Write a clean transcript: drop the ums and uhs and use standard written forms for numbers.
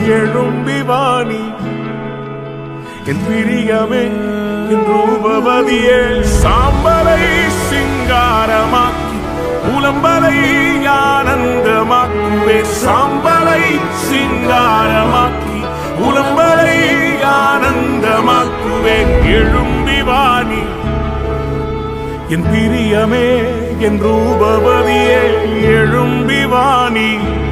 எழும்பி வாணி என் பிரியமே என் ரூபவதியே சாம்பலை சிங்காரமாக்கி புலம்பலை ஆனந்தமாக்குவே சாம்பலை சிங்காரமாக்கி புலம்பலை ஆனந்தமாக்குவே எழும்பி வாணி என் பிரியமே என் ரூபவதியே எழும்பி வாணி